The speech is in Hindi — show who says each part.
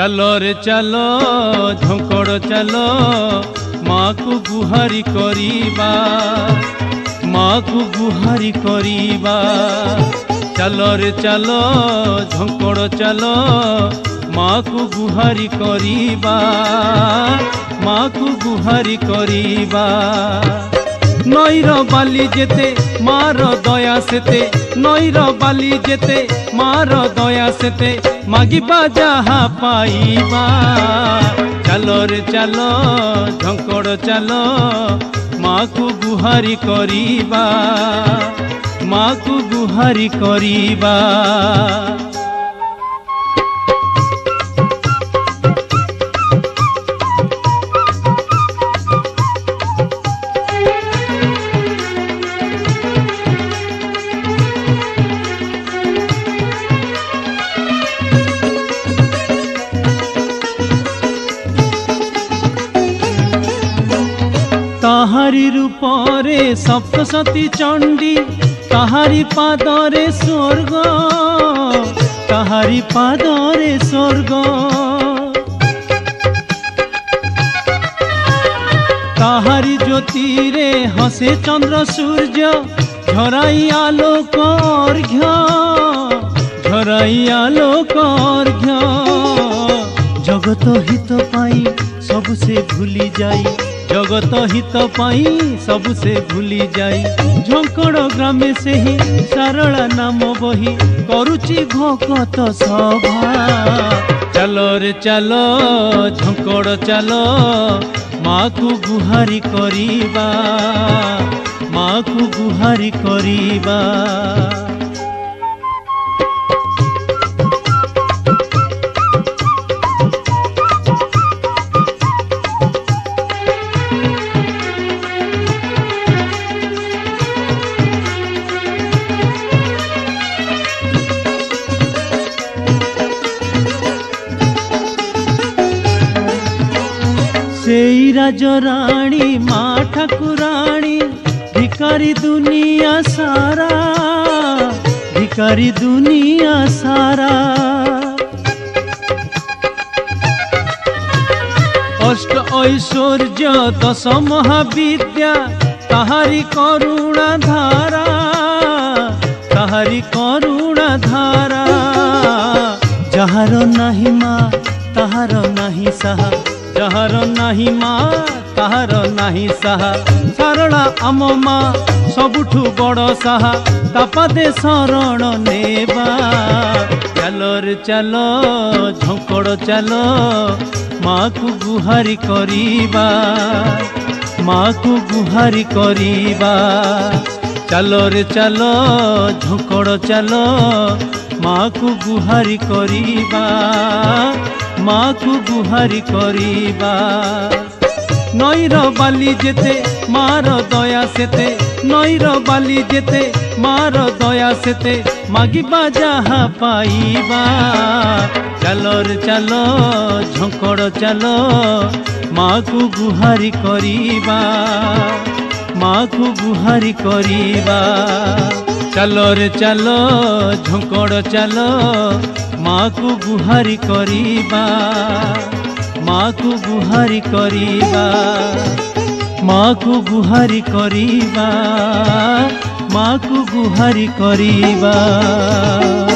Speaker 1: चलो रे चलो झंकड़ चलो माँ को गुहारी करीबा, माँ को गुहारी करीबा। चलो रे चलो झंकड़ चलो माँ को गुहारी करीबा, माँ को गुहारी करीबा। नईर बाली जेते मार दया सेते, नईर बाली जेते मार दया सेते मागिबा जहा पाइबा। चलो रे चलो झंकड़ चलो माँ को गुहारी करीबा, माँ को गुहारी करीबा। ताहारी रूपरे सप्तशती चंडी, ताहारी पादरे स्वर्ग, ताहारी पादरे स्वर्ग। ताहारी ज्योतिरे हसे चंद्र सूर्य, झराई आलोक अर्घ्य, झराई आलोक अर्घ्य। जगत हित पाई सब से भूली जाई, जगत हित पाई सब से भूली जाई। झंकड़ ग्रामे से ही सारला नाम बही करुची भकत सभा। चलो रे चलो झंकड़ चलो माँ को गुहारी करीबा, माँ को गुहारी करीबा। सेई राजराणी माँ ठाकुराणी, भिकारी दुनिया सारा, भिकारी दुनिया सारा। अष्ट ऐश्वर्य दश महाविद्या ताहारी करुणा धारा, ताहारी करुणा धारा। जहार नाही माँ ताहार नाही साहा, जहार नाही माँ ताहार नाही साहा। सारला आम माँ सबुठु बड़ साहा, तापादे शरण नेबा। चलो रे चलो झंकड़ चलो माँ को गुहारी करीबा, माँ को गुहारी करीबा। चलो रे चलो झंकड़ चलो माँ को गुहारी करीबा, माँ को गुहारी करीबा। नईर बाली जेते मार दया सेते, नईर बाली जेते मार दया सेते मागिबा जहा पाइबा। चलो रे चलो झंकड़ चलो माँ को गुहारी करीबा, माँ को गुहारी करीबा। चलो रे चलो झंकड़ चलो माँ को गुहारी करीबा, माँ को गुहारी करीबा, माँ को गुहारी करीबा, माँ को गुहारी करीबा।